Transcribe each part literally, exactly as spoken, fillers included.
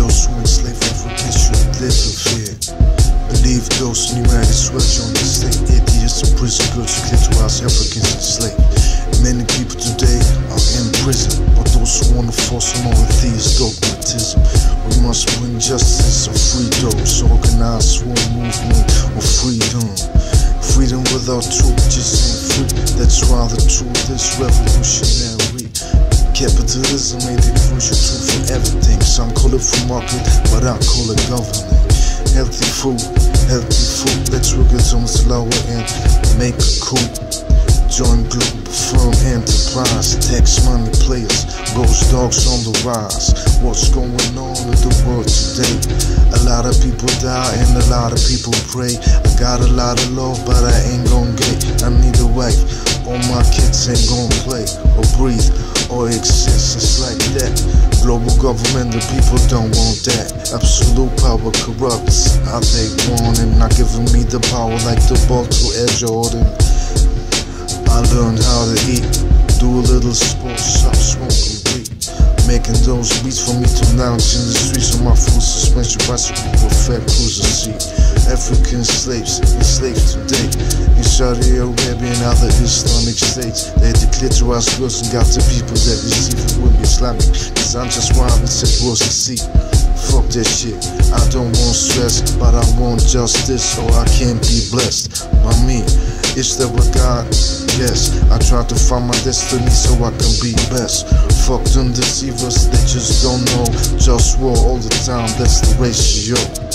those who enslaved Africans should live in fear. Believe those United States on the state idiots and prison girls who clitorize Africans enslaved. Many people today are in prison, but those who wanna force on all these dogmatism. We must bring justice and free those, organize one movement of freedom. Freedom without truth just ain't free. That's why the truth is revolutionary. Capitalism made it crucial tool for everything. Some call it free market, but I call it government. Healthy food, healthy food. Let's work it on slower and make a coup. Join global firm enterprise. Tax money players, ghost dogs on the rise. What's going on in the world today? A lot of people die and a lot of people pray. I got a lot of love, but I ain't gon' get. I need a wife. All my kids ain't gon' play or breathe or exist. It's like that. Global government, the people don't want that. Absolute power corrupts how they want it, not giving me the power like the ball to Air Jordan. I learned how to eat, do a little sports, stop smoking weed. Making those beats for me to lounge in the streets on my full suspension bicycle with fat cruiser seat. African slaves, enslaved today in Saudi Arabia and other Islamic states. They had the clitoris girls and got the people that receive it with me Islamic. Cause I'm just wild and said what's the seat. Fuck that shit, I don't want stress, but I want justice or I can't be blessed by me. Is there a God? Yes, I try to find my destiny so I can be best. Fuck them deceivers, they just don't know. Just war all the time, that's the ratio.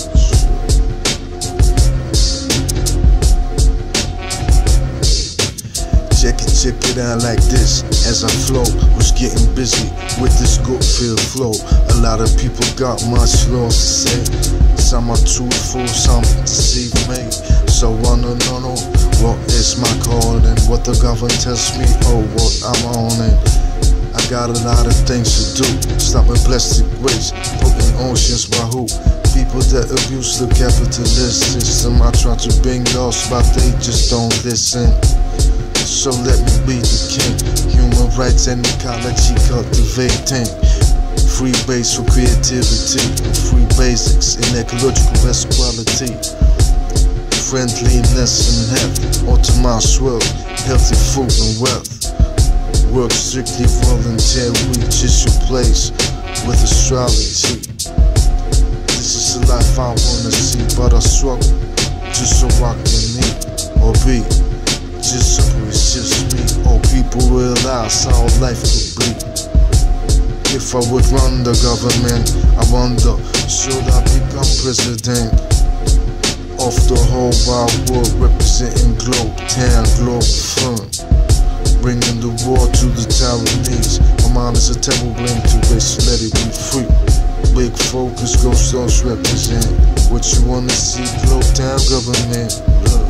Check it, check it out like this. As I flow, was getting busy with this good feel flow. A lot of people got much lost to say. Some are truthful, some deceive me. So I wanna know what is my calling, what the government tells me, oh what I'm on it. I got a lot of things to do. Stopping plastic waste, putting oceans by who? People that abuse the capitalist system. I try to bring laws, but they just don't listen. So let me be the king. Human rights and ecology cultivating. Free base for creativity, and free basics in ecological best quality. Friendliness and health, autonomous wealth, healthy food and wealth. Work strictly voluntary, just your place with astrology. This is the life I wanna see, but I struggle just so I can eat or be. Just so it's just me, or people realize how life could be. If I would run the government, I wonder, should I become president of the whole wide world, representing Globe Town, Globe Fun, bringing the war to the Taiwanese. My mind is a temple blame to waste, let it be free. Big focus, ghost stars represent what you wanna see. Globe Town government. Look.